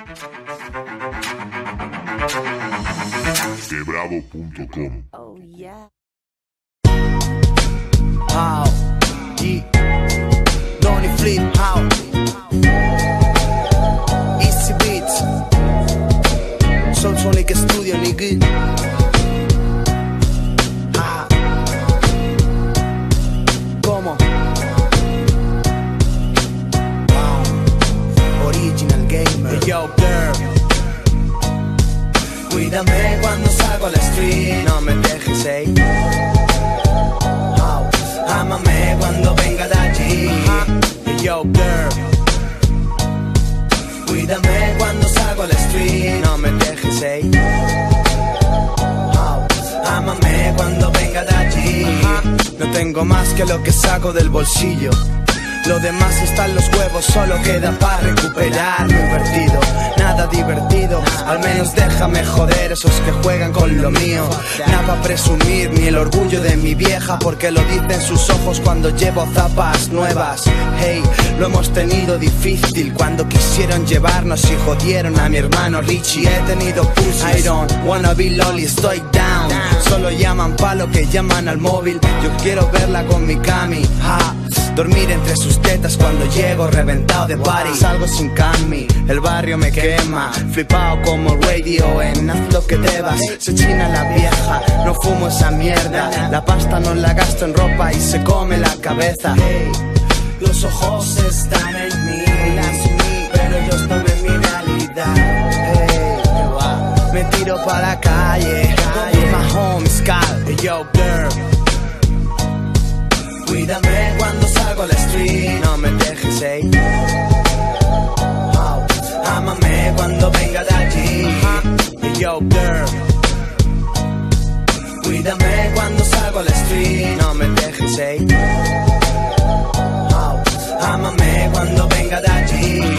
Quebravo.com. Oh yeah. How? Yeah. Donny Flip, how? Easy Beats. Soul Sonic Studio, nigga. Ah. ¿Cómo? Wow. Original Gamer. Hey, yo, girl. Cuídame cuando salgo al street. No me dejes, ey. Ámame cuando venga de allí. Hey, yo, girl. Cuídame cuando salgo al street. No me dejes, ey. Ámame cuando venga de allí. No tengo más que lo que saco del bolsillo. Lo demás está en los huevos, solo queda para recuperar lo invertido. Nada divertido, al menos déjame joder esos que juegan con lo mío. Nada para presumir, ni el orgullo de mi vieja, porque lo dicen sus ojos cuando llevo zapas nuevas. Hey, lo hemos tenido difícil cuando quisieron llevarnos y jodieron a mi hermano Richie. He tenido pussies, I don't wanna be lolly, estoy down. Solo llaman pa' lo que llaman al móvil. Yo quiero verla con mi cami, dormir entre sus tetas cuando llego reventado de party. Salgo sin cami, el barrio me quema. Flipao como radio en haz lo que debas. Se china la vieja, no fumo esa mierda. La pasta no la gasto en ropa y se come la cabeza. Hey, los ojos están en mí, pero yo estoy en mi realidad. Hey, me tiro pa' la calle, my home Scal. Hey, yo, girl. Cuídame cuando salgo al street. No me dejes, ey. Ámame cuando venga de allí. Hey, yo, girl. Cuídame cuando salgo al street. No me dejes, ey. Ámame cuando venga de allí.